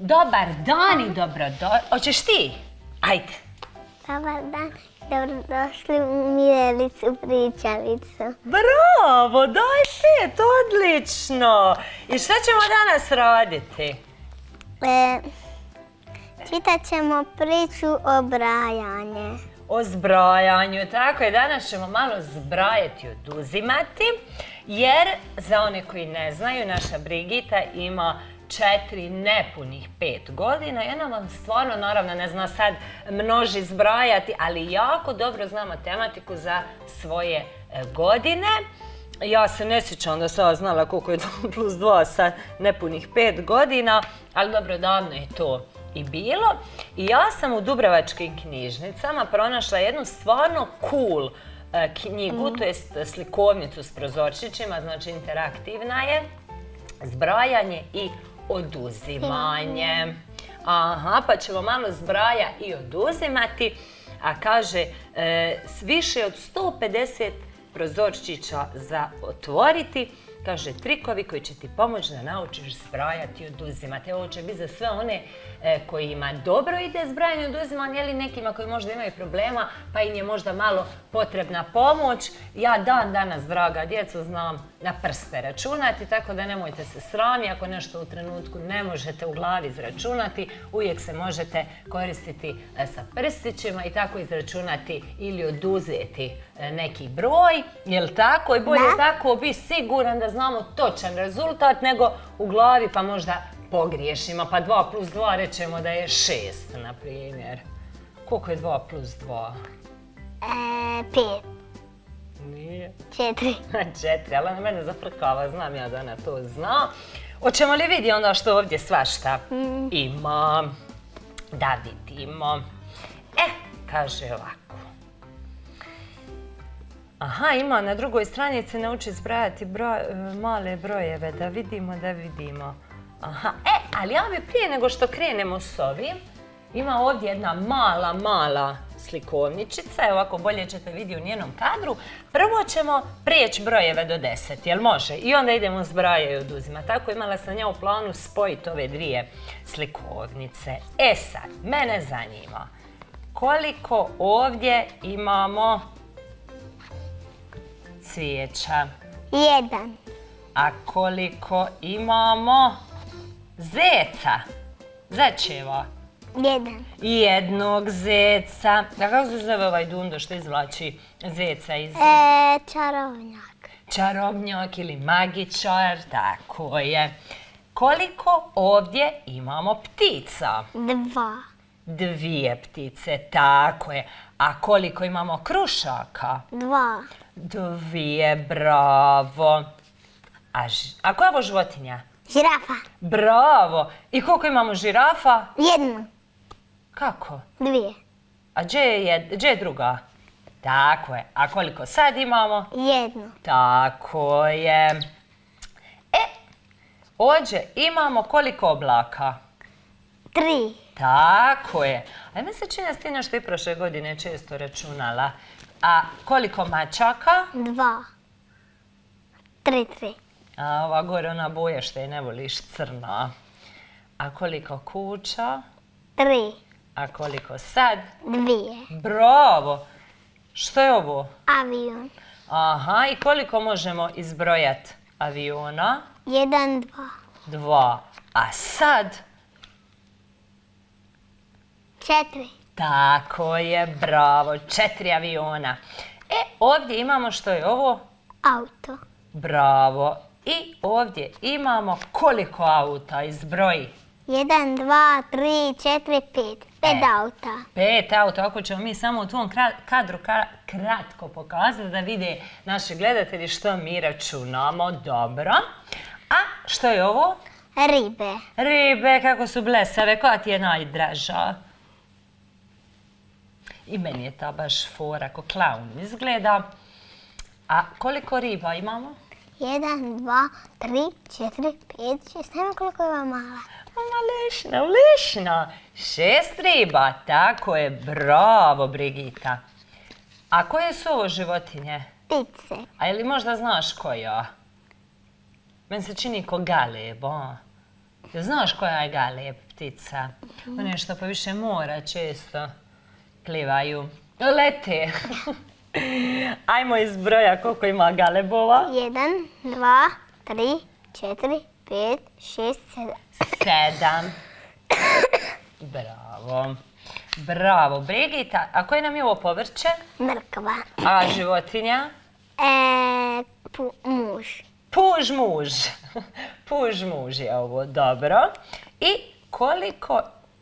Dobar dan i dobrodošli. Hoćeš ti? Ajde. Dobar dan, dobrodošli u Mirelicu pričalicu. Bravo, daj 5, odlično. I šta ćemo danas raditi? Čitat ćemo priču o brajanju. O zbrajanju, tako je. Danas ćemo malo zbrajati i oduzimati, jer za one koji ne znaju, naša Brigita ima 4 nepunih 5 godina i ona vam stvarno, naravno, ne zna sad množi zbrajati, ali jako dobro zna matematiku za svoje godine. Ja se ne sjećam da sam znala koliko je 2 plus 2 sa nepunih 5 godina, ali dobro, davno je to i bilo. I ja sam u Dubrovačkim knjižnicama pronašla jednu stvarno cool knjigu, to jest slikovnicu s prozorčićima, znači interaktivna je, zbrajanje i oduzimanje. Aha, pa ćemo malo zbraja i oduzimati, a kaže više od 150 prozorčića za otvoriti. Kaže, trikovi koji će ti pomoći da naučiš zbrajati i oduzimati. Ovo će biti za sve one kojima dobro ide zbrajanje i oduzimanje, ili nekima koji možda imaju problema, pa im je možda malo potrebna pomoć. Ja dan danas, draga djeco, znam na prste računati, tako da nemojte se srami. Ako nešto u trenutku ne možete u glavi izračunati, uvijek se možete koristiti sa prstićima i tako izračunati ili oduzeti neki broj. Jel tako? I bolje tako biti siguran da znamo točan rezultat nego u glavi pa možda pogriješimo. Pa 2 plus 2 rećemo da je 6, na primjer. Koliko je 2 plus 2? 5. Nije. 4. 4, ali ona mene zafrkava, znam ja da ona to zna. Hoćemo li vidjeti onda što ovdje svašta ima? Da vidimo. Kaže ovako. Aha, ima na drugoj stranici nauči zbrajati male brojeve, da vidimo. Aha, ali ja bi prije nego što krenemo s ovim, ima ovdje jedna mala slikovničica, evo ovako bolje ćete vidjeti u njenom kadru. Prvo ćemo prijeći brojeve do 10, jel može? I onda idemo zbraja i oduzima. Tako imala sam ja u planu spojiti ove dvije slikovnice. Sad, mene zanima koliko ovdje imamo cvijeća. 1. A koliko imamo zeca? Zečeva. 1. Jednog zeca. A kako se zove ovaj dundo što izvlači zeca iz... Čarobnjak. Čarobnjak ili magičar, tako je. Koliko ovdje imamo ptica? 2. 2 ptice, tako je. A koliko imamo krušaka? 2. 2, bravo. A koja je ovo životinja? Žirafa. Bravo. I koliko imamo žirafa? 1. Kako? 2. A gdje je druga? Tako je. A koliko sad imamo? 1. Tako je. Ovdje imamo koliko oblaka? 3. Tako je. A mi se čini da si ti nešto i prošle godine često računala. A koliko mačaka? 2. 3. A ova gore ona boja što je ne voliš, crna. A koliko kuća? 3. A koliko sad? 2. Bravo! Što je ovo? Avion. Aha, i koliko možemo izbrojati aviona? 1, 2. 2. A sad? 4. Tako je, bravo, 4 aviona. Ovdje imamo što je ovo? Auto. Bravo. I ovdje imamo koliko auta, izbroji? 1, 2, 3, 4, 5. 5 auta. 5 auta, ako ćemo mi samo u tvom kadru kratko pokazati da vide naši gledatelji što mi računamo. Dobro. A što je ovo? Ribe. Ribe, kako su blesave, koja ti je najdraža? I meni je ta baš fora, ko klaun izgleda. A koliko riba imamo? 1, 2, 3, 4, 5, 6, nema koliko ima mala. Lišna. 6 riba, tako je, bravo Brigita. A koje su ovo životinje? Ptice. A ili možda znaš koja? Meni se čini ko galeb, a? Znaš koja je galeb? ptica. One što po više mora često plivaju. Lete. Ajmo iz broja koliko ima galebova. 1, 2, 3, 4, 5, 6, 7. 7. Bravo. Bravo. Brigita, a koje nam je ovo povrće? Mrkva. A životinja? Muž. Puž muž. Puž muž je ovo, dobro. I koliko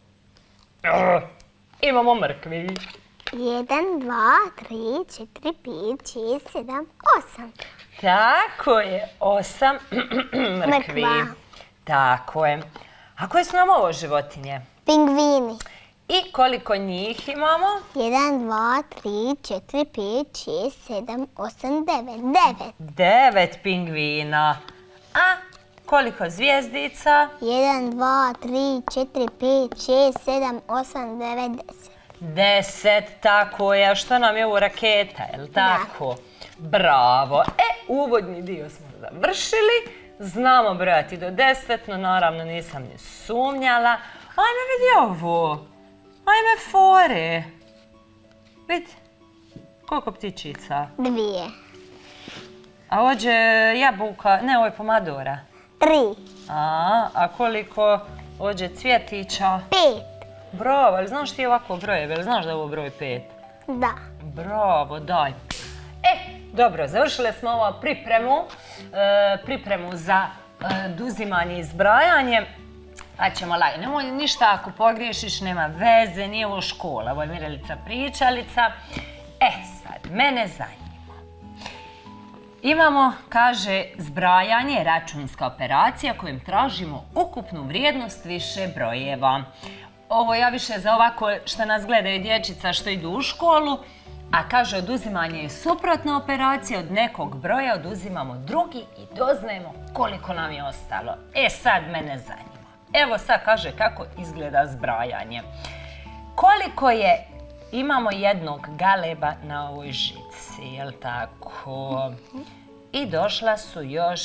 imamo mrkvi? 1, 2, 3, 4, 5, 6, 7, 8. Tako je, 8 mrkvi. Mrkva. Tako je. A koje su nam ovo životinje? Pingvini. I koliko njih imamo? 1, 2, 3, 4, 5, 6, 7, 8, 9. 9 pingvina. A koliko zvijezdica? 1, 2, 3, 4, 5, 6, 7, 8, 9, 10. 10, tako je. A što nam je ovo raketa, je li tako? Bravo. Uvodni dio smo završili. Znamo brojati do 10, no naravno nisam ni sumnjala. Ajme vidi ovo. Ajme fore. Vidi. Koliko ptičica? 2. A ođe jabuka, ne, ovo je pomadora. 3. A koliko ođe cvjetića? 5. Bravo, ali znaš ti ovako brojeve, ili znaš da je ovo broj 5? Da. Bravo, daj. Dobro, završili smo ovu pripremu za oduzimanje i zbrajanje. Pa ćemo lagati. Nemoj ništa ako pogriješiš, nema veze, nije ovo škola, ovo je Mirelica pričalica. Sad, mene zanima. Imamo, kaže, zbrajanje je računska operacija kojom tražimo ukupnu vrijednost više brojeva. Ovo ja više za ovako što nas gledaju dječica što idu u školu, a kaže oduzimanje je suprotna operacija, od nekog broja oduzimamo drugi i doznajemo koliko nam je ostalo. Sad mene zanima. Evo sad kaže kako izgleda zbrajanje. Koliko je, imamo jednog galeba na ovoj žici, jel tako? I došla su još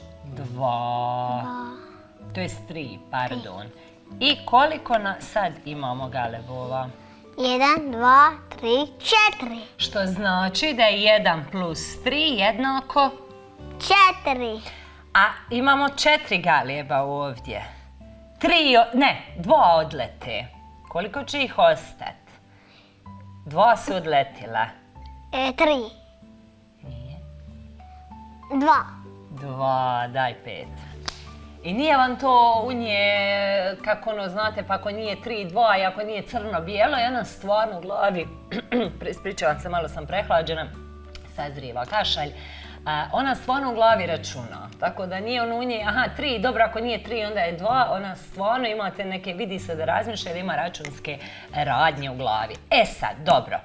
2. To je 3, pardon. I koliko sad imamo galebova? 1, 2, 3, 4. Što znači da je 1 plus 3 jednako? 4. A imamo 4 galeba ovdje. 2 odlete. Koliko će ih ostati? 2 su odletila. 3. Nije. 2. 2, daj 5. I nije vam to unije, kako ono znate, pa ako nije 3, 2 i ako nije crno-bijelo, je ona stvarno u glavi, ispričavam se, malo sam prehlađena, sazrijeva kašalj, ona stvarno u glavi računa. Tako da nije ono unije, 3, dobro, ako nije 3, onda je 2, ona stvarno imate neke, vidi se da razmišlja jer ima računske radnje u glavi. Sad, dobro.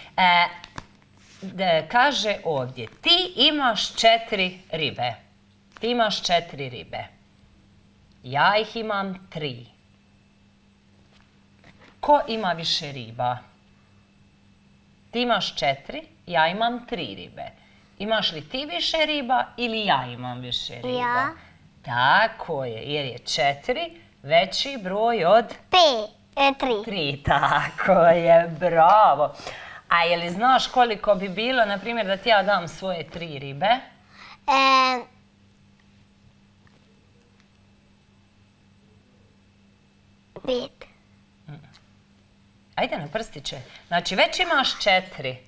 Kaže ovdje, ti imaš 4 ribe. Ti imaš 4 ribe. Ja ih imam 3. Ko ima više riba? Ti imaš 4, ja imam 3 ribe. Imaš li ti više riba ili ja imam više riba? Ja. Tako je, jer je 4 veći broj od 3. 3. Tako je, bravo. A je li znaš koliko bi bilo, na primjer, da ti ja dam svoje 3 ribe? 5. Ajde na prstiće. Znači, već imaš 4.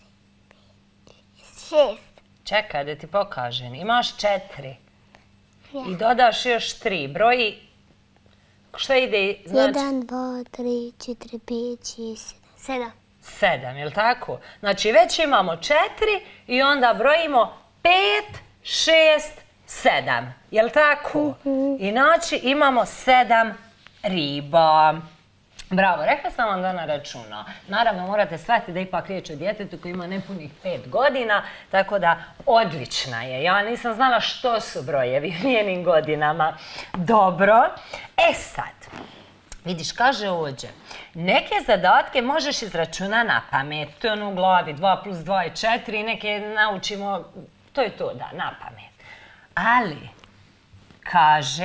6. Čekaj da ti pokažem. Imaš 4. I dodaš još 3. Broji... Što ide? Znači... 1, 2, 3, 4, 5, 6, 7. 7, je li tako? Znači, već imamo 4 i onda brojimo 5, 6, 7. Je li tako? I znači imamo 7 riba. Bravo, rekla sam vam da na računa. Naravno, morate shvatiti da ipak riječ o djetetu koji ima nepunih 5 godina, tako da odlična je. Ja nisam znala što su brojevi u njenim godinama. Dobro. Sad, vidiš, kaže ovdje, neke zadatke možeš izračunati na pamet. To je ono u glavi, 2 plus 2 je 4 i neke naučimo, to je to, da, na pamet. Ali, kaže,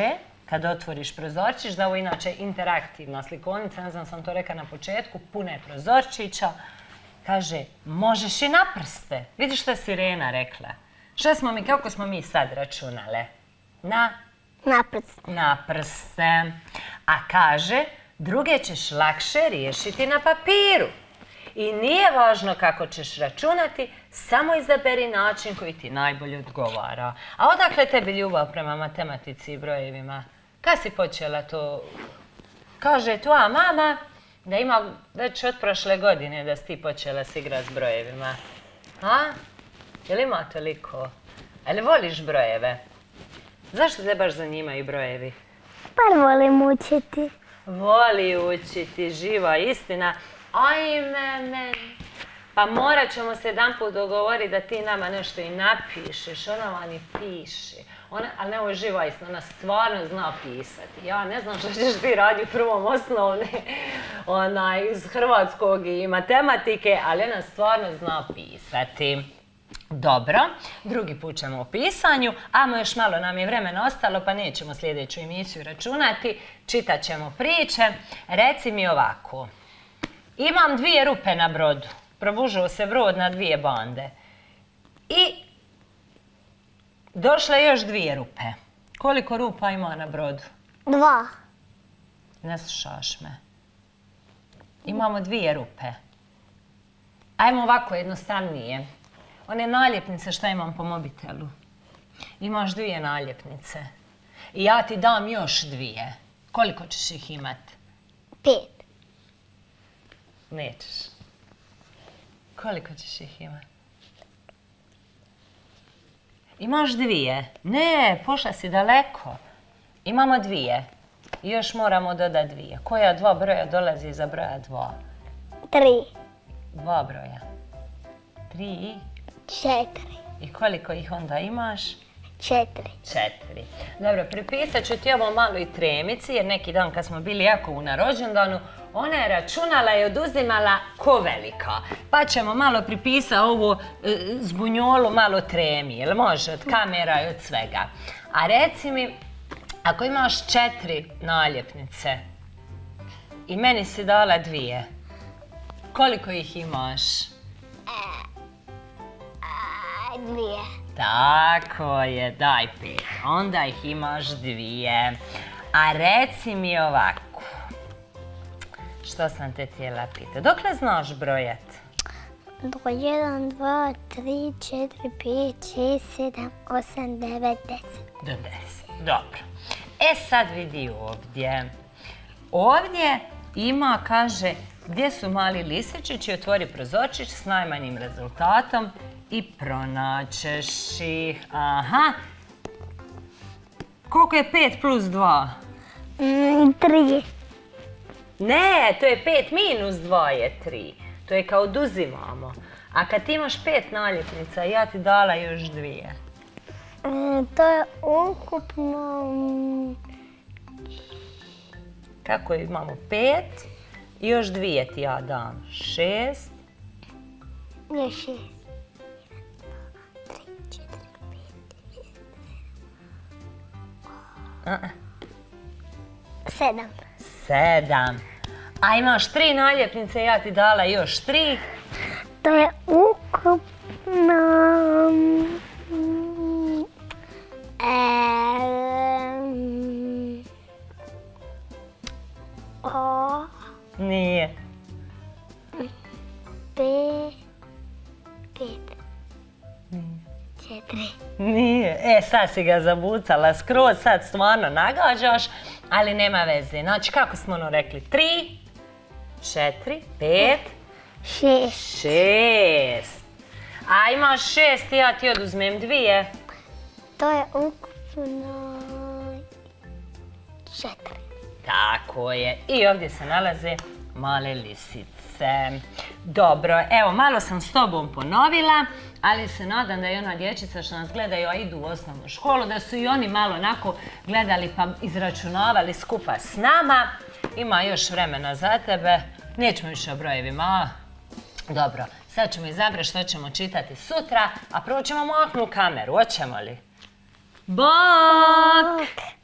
kad otvoriš prozorčić, da ovo je inače interaktivna slikonica, ne znam sam to rekla na početku, puna je prozorčića. Kaže, možeš i na prste. Vidiš što je Sirena rekla? Kako smo mi sad računale? Na prste. Na prste. A kaže, druge ćeš lakše riješiti na papiru. I nije važno kako ćeš računati, samo izaberi način koji ti najbolje odgovara. A odakle tebi ljubav prema matematici i brojevima? Kad si počela to? Kaže tvoja mama da ima već od prošle godine da si ti počela s igrat s brojevima. A? Jel ima toliko? Ali voliš brojeve? Zašto te baš zanimaju brojevi? Pa volim učiti. Voli učiti, živa istina. Ajme meni. Pa morat ćemo se jedanput dogovoriti da ti nama nešto i napišeš. Ona vam i piše. Ali ne, ovo je živa istina, ona stvarno zna pisati. Ja ne znam što ćeš ti raditi u prvom osnovne iz hrvatskog i matematike, ali ona stvarno zna pisati. Dobro, drugi put ćemo o pisanju, a još malo nam je vremena ostalo pa nećemo sljedeću emisiju računati, čitat ćemo priče. Reci mi ovako, imam 2 rupe na brodu, probužio se brod na 2 bande i došle još 2 rupe. Koliko rupa ima na brodu? 2. Ne slušaš me. Imamo 2 rupe. Ajmo ovako jednostavnije. One naljepnice što imam po mobitelu. Imaš 2 naljepnice. I ja ti dam još 2. Koliko ćeš ih imati? 5. Nećeš. Koliko ćeš ih imati? Imaš 2. Ne, pošla si daleko. Imamo 2. I još moramo dodati 2. Koja 2 broja dolazi iza broja 2? 3. 2 broja. 3 i? 4. I koliko ih onda imaš? 4. 4. Dobro, pripisat ću ti ovo malo i Tremici, jer neki dan kad smo bili jako na rođendanu, ona je računala i oduzimala ko velika. Pa ćemo malo pripisati ovo zbunjolu malo Tremi, jel može, od kamera i od svega. A reci mi, ako imaš 4 naljepnice i meni si dala 2, koliko ih imaš? 2. Tako je, daj 5. Onda ih imaš 2. A reci mi ovako. Što sam te htjela pitati? Dokle znaš brojat? Do 1, 2, 3, 4, 5, 6, 7, 8, 9, 10. Do 10. Dobro. E sad vidi ovdje. Ovdje ima, kaže, gdje su mali lističići, otvori prozorčić s najmanjim rezultatom i pronaćeš ih. Aha. Koliko je 5 plus 2? 3. Ne, to je 5 minus 2 je 3. To je kao oduzimamo. A kad ti imaš 5 naljepnica, ja ti dala još 2. To je ukupno... Kako imamo 5? I još 2 ti ja dam. 6. Još 6. 7. 7. A imaš 3 naljepnice, ja ti dala još 3. To je ukupno... 5. Nije. 4. Nije. E, sad si ga zabucala skroz, sad stvarno nagađaš, ali nema veze. Znači, kako smo ono rekli? 3, 4, 5, 6. A imaš 6 i ja ti oduzmem 2. To je ukupno 4. Tako je. I ovdje se nalaze male lisice. Dobro, evo, malo sam s tobom ponovila, ali se nadam da i ona dječica što nas gledaju, a idu u osnovnu školu, da su i oni malo onako gledali pa izračunavali skupa s nama. Ima još vremena za tebe. Nećemo više o brojevima. Dobro, sad ćemo izabrati što ćemo čitati sutra, a prvo ćemo maknuti kameru. Hoćemo li? Bok!